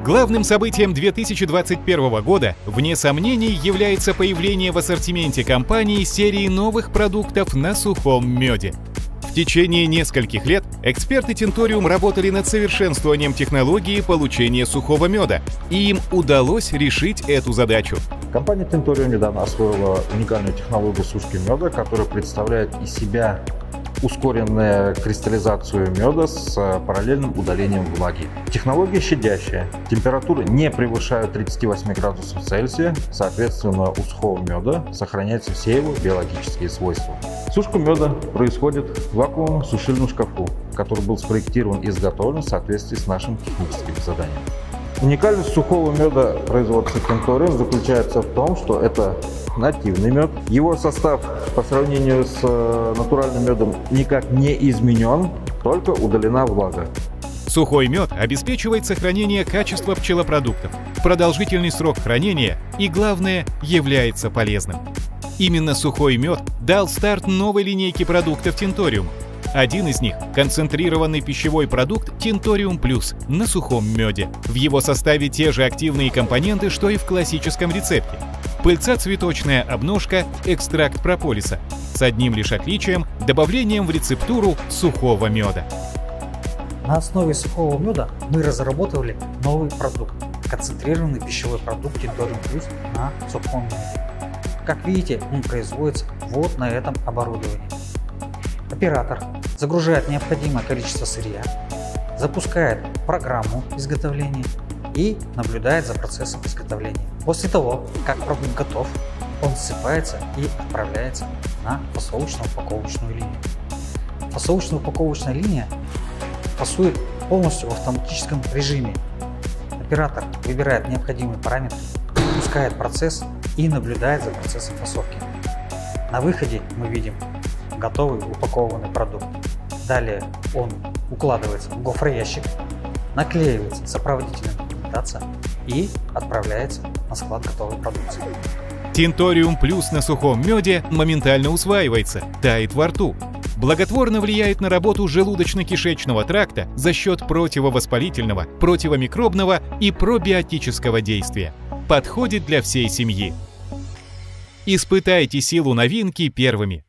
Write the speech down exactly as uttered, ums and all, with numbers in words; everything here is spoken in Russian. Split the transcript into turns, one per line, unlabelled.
Главным событием две тысячи двадцать первого года, вне сомнений, является появление в ассортименте компании серии новых продуктов на сухом меде. В течение нескольких лет эксперты Тинториум работали над совершенствованием технологии получения сухого меда, и им удалось решить эту задачу.
Компания Тинториум недавно освоила уникальную технологию сушки меда, которая представляет из себя ускоренную кристаллизацию меда с параллельным удалением влаги. Технология щадящая. Температуры не превышают тридцати восьми градусов Цельсия, соответственно, у сухого меда сохраняются все его биологические свойства. Сушка меда происходит в вакуумном сушильном шкафу, который был спроектирован и изготовлен в соответствии с нашим техническим заданием. Уникальность сухого меда производства Тинториум заключается в том, что это нативный мед. Его состав по сравнению с натуральным медом никак не изменен, только удалена влага.
Сухой мед обеспечивает сохранение качества пчелопродуктов, продолжительный срок хранения и, главное, является полезным. Именно сухой мед дал старт новой линейке продуктов Тинториум. Один из них – концентрированный пищевой продукт Тинториум Плюс на сухом меде. В его составе те же активные компоненты, что и в классическом рецепте. Пыльца-цветочная обножка, экстракт прополиса. С одним лишь отличием – добавлением в рецептуру сухого меда.
На основе сухого меда мы разработали новый продукт – концентрированный пищевой продукт Тинториум Плюс на сухом меде. Как видите, он производится вот на этом оборудовании. Оператор загружает необходимое количество сырья, запускает программу изготовления и наблюдает за процессом изготовления. После того, как продукт готов, он ссыпается и отправляется на фасовочно-упаковочную линию. Фасовочно-упаковочная линия фасует полностью в автоматическом режиме. Оператор выбирает необходимые параметры, запускает процесс и наблюдает за процессом фасовки. На выходе мы видим готовый упакованный продукт. Далее он укладывается в гофроящик, наклеивается сопроводительная документация и отправляется на склад готовой продукции.
Тинториум Плюс на сухом меде моментально усваивается, тает во рту. Благотворно влияет на работу желудочно-кишечного тракта за счет противовоспалительного, противомикробного и пробиотического действия. Подходит для всей семьи. Испытайте силу новинки первыми.